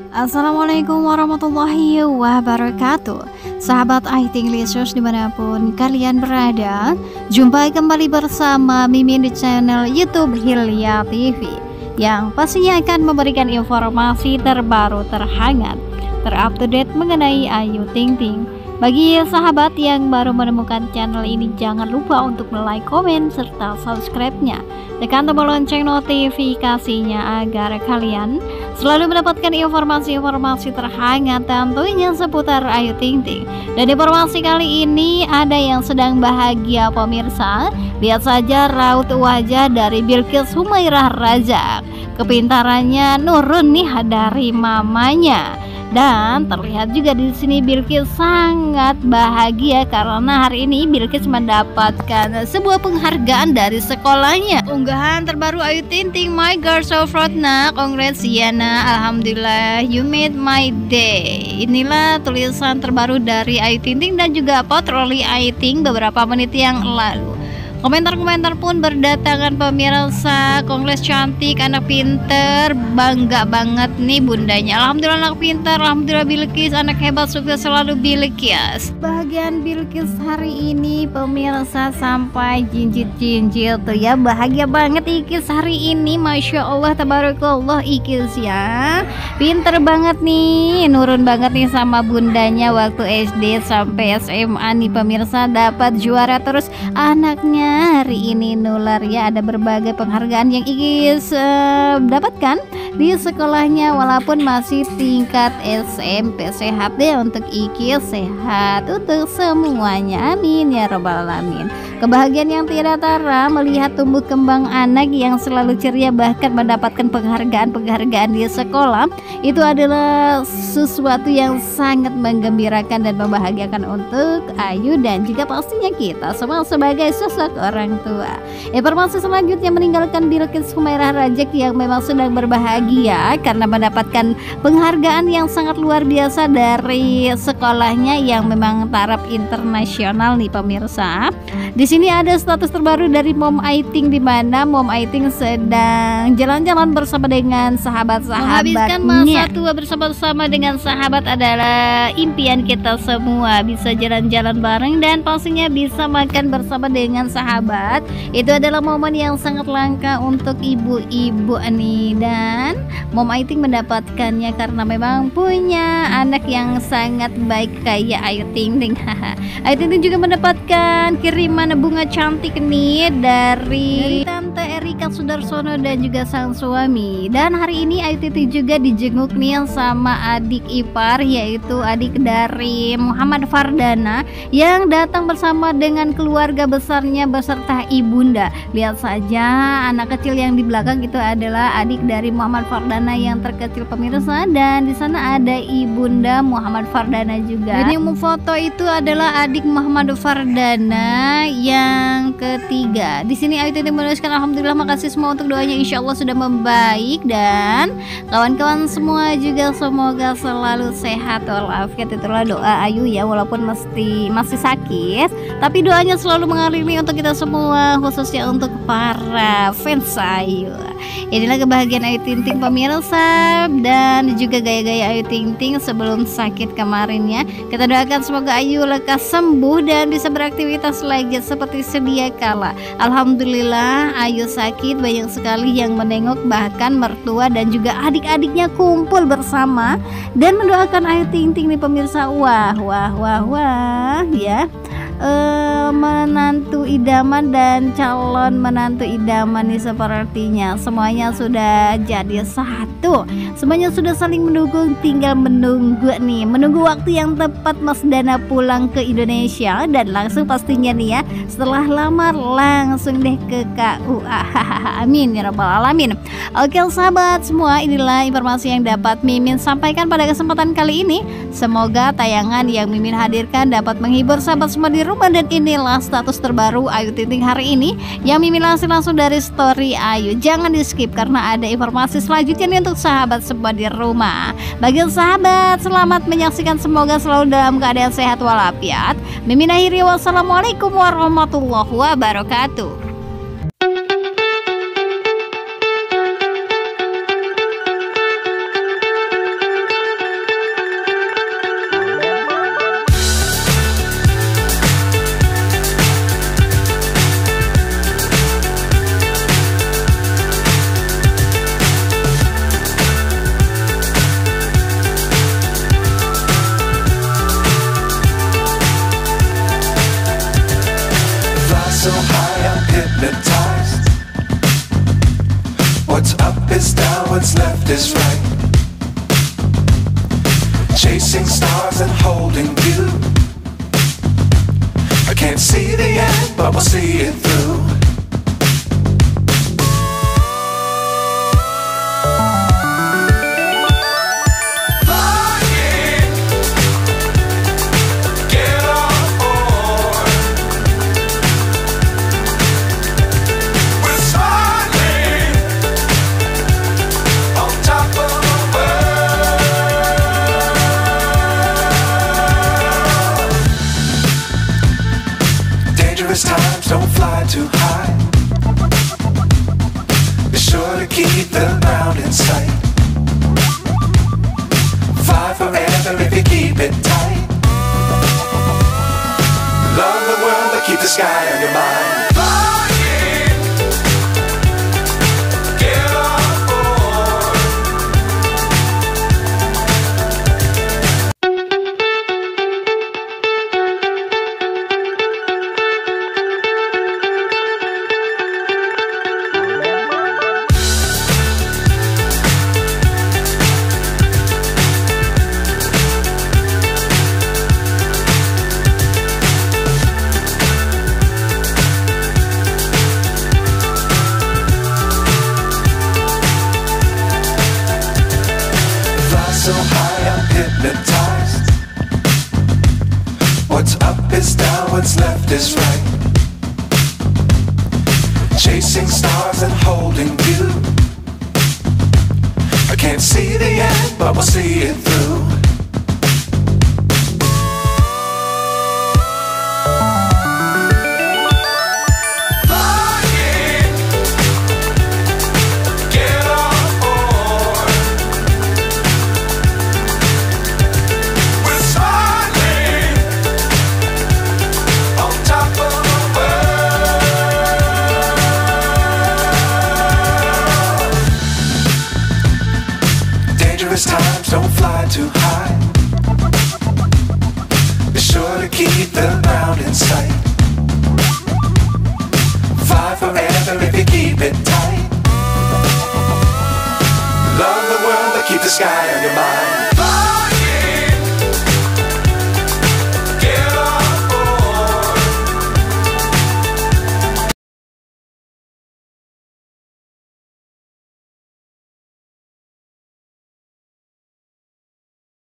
Assalamualaikum warahmatullahi wabarakatuh. Sahabat IT English dimanapun kalian berada, jumpa kembali bersama Mimin di channel YouTube Hilya TV, yang pastinya akan memberikan informasi terbaru, terhangat, terupdate mengenai Ayu Ting Ting. Bagi sahabat yang baru menemukan channel ini, jangan lupa untuk like, komen, serta subscribe-nya. Tekan tombol lonceng notifikasinya agar kalian selalu mendapatkan informasi-informasi terhangat tentunya seputar Ayu Ting Ting. Dan informasi kali ini ada yang sedang bahagia pemirsa. Lihat saja raut wajah dari Bilqis Humairah Rajak. Kepintarannya nurun nih dari mamanya. Dan terlihat juga di sini Bilqis sangat bahagia karena hari ini Bilqis mendapatkan sebuah penghargaan dari sekolahnya. Unggahan terbaru Ayu Ting Ting, my girl so proud na, congrats Yana, alhamdulillah you made my day. Inilah tulisan terbaru dari Ayu Ting Ting dan juga patroli Ayu Ting beberapa menit yang lalu. Komentar-komentar pun berdatangan pemirsa. Kongres cantik, anak pinter, bangga banget nih bundanya. Alhamdulillah anak pinter, alhamdulillah Bilqis, anak hebat, sukses selalu Bilqis. Bahagian Bilqis hari ini pemirsa sampai jinjit-jinjit tuh ya. Bahagia banget Ikis hari ini, Masya Allah, tabarakallah Ikis ya. Pinter banget nih, nurun banget nih sama bundanya waktu SD sampai SMA nih pemirsa, dapat juara terus anaknya. Hari ini nular ya, ada berbagai penghargaan yang Ikis dapatkan di sekolahnya walaupun masih tingkat SMP. Sehat deh untuk Ikis, sehat untuk semuanya, amin ya robbal alamin. Kebahagiaan yang tidak tara melihat tumbuh kembang anak yang selalu ceria bahkan mendapatkan penghargaan di sekolah, itu adalah sesuatu yang sangat menggembirakan dan membahagiakan untuk Ayu dan juga pastinya kita semua sebagai sosok orang tua. Informasi selanjutnya meninggalkan Bilqis Humairah Rajak yang memang sedang berbahagia karena mendapatkan penghargaan yang sangat luar biasa dari sekolahnya yang memang taraf internasional nih pemirsa. Di sini ada status terbaru dari Mom Ayu Ting di mana Mom Ayu Ting sedang jalan-jalan bersama dengan sahabat-sahabatnya. Menghabiskan masa tua bersama-sama dengan sahabat adalah impian kita semua, bisa jalan-jalan bareng dan pastinya bisa makan bersama dengan sahabat. Itu adalah momen yang sangat langka untuk ibu-ibu nih, dan Mom Ayu Ting mendapatkannya karena memang punya anak yang sangat baik kayak Ayu Ting Ting. Ayu Ting Ting juga mendapatkan kiriman bunga cantik nih dari Tante Erika Sudarsono dan juga sang suami. Dan hari ini Ayu Ting Ting juga dijenguk nih sama adik ipar, yaitu adik dari Muhammad Fardana yang datang bersama dengan keluarga besarnya beserta ibunda. Lihat saja anak kecil yang di belakang itu adalah adik dari Muhammad Fardana yang terkecil pemirsa, dan di sana ada ibunda Muhammad Fardana juga. Dan yang memfoto itu adalah adik Muhammad Fardana yang ketiga. Di sini Ayu Ting Ting menuliskan alhamdulillah, makasih semua untuk doanya, insya Allah sudah membaik, dan kawan-kawan semua juga semoga selalu sehat walafiat. Itulah doa Ayu ya, walaupun masih sakit, tapi doanya selalu mengalir untuk kita semua, khususnya untuk para fans Ayu. Inilah kebahagiaan Ayu Ting Ting pemirsa, dan juga gaya-gaya Ayu Ting Ting sebelum sakit kemarin ya. Kita doakan semoga Ayu lekas sembuh dan bisa beraktivitas lagi seperti sedia kala. Alhamdulillah Ayu sakit, banyak sekali yang menengok, bahkan mertua dan juga adik-adiknya kumpul bersama dan mendoakan Ayu Ting Ting nih pemirsa. Wah ya, menantu idaman dan calon menantu idaman nih sepertinya semuanya sudah jadi satu, semuanya sudah saling mendukung, tinggal menunggu waktu yang tepat Mas Dana pulang ke Indonesia dan langsung pastinya nih ya, setelah lamar langsung deh ke KUA. Amin ya rabbal alamin. Oke sahabat semua, inilah informasi yang dapat Mimin sampaikan pada kesempatan kali ini. Semoga tayangan yang Mimin hadirkan dapat menghibur sahabat semua di rumah, dan inilah status terbaru Ayu Ting Ting hari ini yang Mimin langsung dari story Ayu. Jangan di skip karena ada informasi selanjutnya nih untuk sahabat semua di rumah. Bagi sahabat, selamat menyaksikan, semoga selalu dalam keadaan sehat walafiat. Mimin akhiri, wassalamualaikum warahmatullahi wabarakatuh. is right. Chasing stars and holding you. I can't see the end, but we'll see it through. Times don't fly too high. Be sure to keep the ground in sight. Fly forever if you keep it tight. Love the world but keep the sky on your mind. So high I'm hypnotized. What's up is down, what's left is right. Chasing stars and holding you. I can't see the end, but we'll see it through. Times don't fly too high. Be sure to keep the ground in sight. Fly forever if you keep it tight. Love the world but keep the sky on your mind.